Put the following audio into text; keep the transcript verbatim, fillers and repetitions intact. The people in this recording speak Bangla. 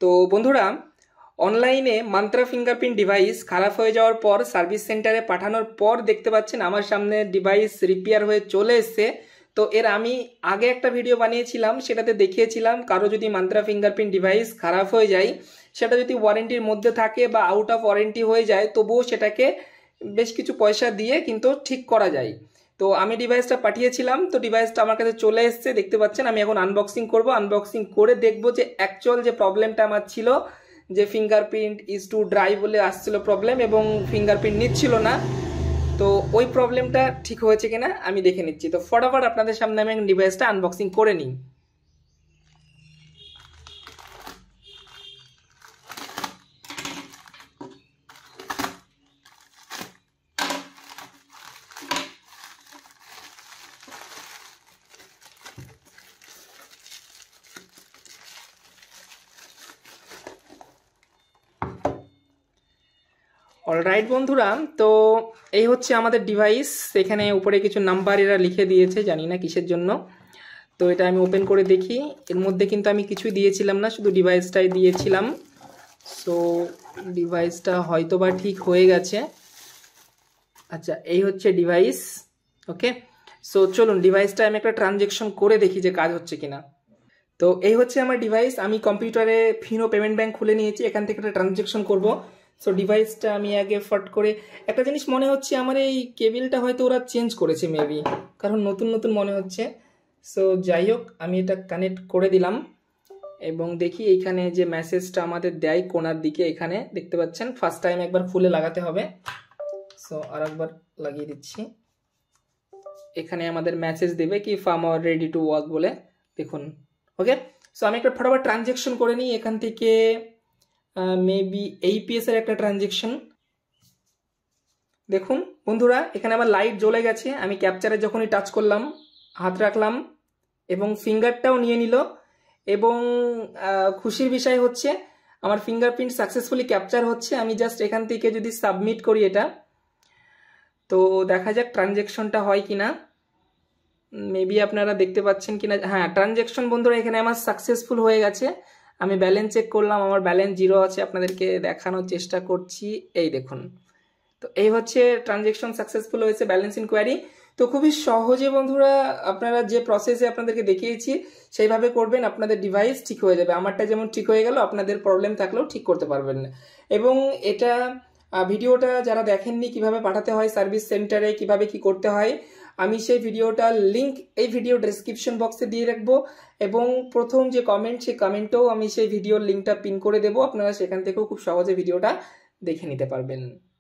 তো বন্ধুরা, অনলাইনে মান্ত্রা ফিঙ্গারপ্রিন্ট ডিভাইস খারাপ হয়ে যাওয়ার পর সার্ভিস সেন্টারে পাঠানোর পর দেখতে পাচ্ছেন আমার সামনে ডিভাইস রিপেয়ার হয়ে চলে এসছে। তো এর আমি আগে একটা ভিডিও বানিয়েছিলাম, সেটাতে দেখিয়েছিলাম কারো যদি মান্ত্রা ফিঙ্গারপ্রিন্ট ডিভাইস খারাপ হয়ে যায়, সেটা যদি ওয়ারেন্টির মধ্যে থাকে বা আউট অফ ওয়ারেন্টি হয়ে যায়, তবুও সেটাকে বেশ কিছু পয়সা দিয়ে কিন্তু ঠিক করা যায়। তো আমি ডিভাইসটা পাঠিয়েছিলাম, তো ডিভাইসটা আমার কাছে চলে এসছে দেখতে পাচ্ছেন। আমি এখন আনবক্সিং করব, আনবক্সিং করে দেখব যে অ্যাকচুয়াল যে প্রবলেমটা আমার ছিল, যে ফিঙ্গারপ্রিন্ট ইজ টু ড্রাই বলে আসছিল প্রবলেম এবং ফিঙ্গারপ্রিন্ট নিচ্ছিল না, তো ওই প্রবলেমটা ঠিক হয়েছে কিনা আমি দেখে নিচ্ছি। তো ফটাফট আপনাদের সামনে আমি ডিভাইসটা আনবক্সিং করে নিই। অলরাইট বন্ধুরা, তো এই হচ্ছে আমাদের ডিভাইস। এখানে উপরে কিছু নাম্বার এরা লিখে দিয়েছে, জানি না কিসের জন্য। তো এটা আমি ওপেন করে দেখি। এর মধ্যে কিন্তু আমি কিছুই দিয়েছিলাম না, শুধু ডিভাইসটাই দিয়েছিলাম। সো ডিভাইসটা হয়তো বা ঠিক হয়ে গেছে। আচ্ছা, এই হচ্ছে ডিভাইস। ওকে, সো চলুন ডিভাইসটা আমি একটা ট্রানজ্যাকশন করে দেখি যে কাজ হচ্ছে কিনা। তো এই হচ্ছে আমার ডিভাইস। আমি কম্পিউটারে ফিনো পেমেন্ট ব্যাংক খুলে নিয়েছি, এখান থেকে একটা ট্রানজ্যাকশন করব। সো ডিভাইসটা আমি আগে ফট করে, একটা জিনিস মনে হচ্ছে আমার এই কেবিলটা হয়তো ওরা চেঞ্জ করেছে মেবি, কারণ নতুন নতুন মনে হচ্ছে। সো যাই হোক, আমি এটা কানেক্ট করে দিলাম এবং দেখি এইখানে যে মেসেজটা আমাদের দেয় কোনার দিকে, এখানে দেখতে পাচ্ছেন। ফার্স্ট টাইম একবার খুলে লাগাতে হবে, সো আর একবার লাগিয়ে দিচ্ছি। এখানে আমাদের মেসেজ দেবে কি firm are ready to work বলে, দেখুন। ওকে, সো আমি একটা ফটাফট ট্রানজ্যাকশন করে নিই এখান থেকে। মেবি এইপিএস এর একটা ট্রানজ্যাকশন। দেখুন বন্ধুরা, এখানে আমার লাইট জ্বলে গেছে। আমি ক্যাপচারে যখনই টাচ করলাম, হাত রাখলাম এবং ফিঙ্গারটাও নিয়ে নিল। এবং খুশির বিষয় হচ্ছে আমার ফিঙ্গারপ্রিন্ট সাকসেসফুলি ক্যাপচার হচ্ছে। আমি জাস্ট এখান থেকে যদি সাবমিট করি এটা, তো দেখা যাক ট্রানজ্যাকশনটা হয় কিনা। মেবি আপনারা দেখতে পাচ্ছেন কিনা। হ্যাঁ, ট্রানজ্যাকশন বন্ধুরা এখানে আমার সাকসেসফুল হয়ে গেছে। আমি ব্যালেন্স চেক করলাম, আমার ব্যালেন্স জিরো আছে, আপনাদেরকে দেখানোর চেষ্টা করছি। এই দেখুন, তো এই হচ্ছে ট্রানজ্যাকশন সাকসেসফুল হয়েছে, ব্যালেন্স ইনকোয়ারি। তো খুবই সহজে বন্ধুরা আপনারা যে প্রসেসে আপনাদেরকে দেখিয়েছি সেইভাবে করবেন, আপনাদের ডিভাইস ঠিক হয়ে যাবে। আমারটা যেমন ঠিক হয়ে গেল, আপনাদের প্রবলেম থাকলেও ঠিক করতে পারবেন। এবং এটা ভিডিওটা যারা দেখেননি কিভাবে পাঠাতে হয় সার্ভিস সেন্টারে, কিভাবে কি করতে হয়, আমি সেই ভিডিওটার লিঙ্ক এই ভিডিও ডেসক্রিপশন বক্সে দিয়ে রাখবো। এবং প্রথম যে কমেন্ট, সেই কমেন্টেও আমি সেই ভিডিওর লিঙ্কটা পিন করে দেবো, আপনারা সেখান থেকেও খুব সহজে ভিডিওটা দেখে নিতে পারবেন।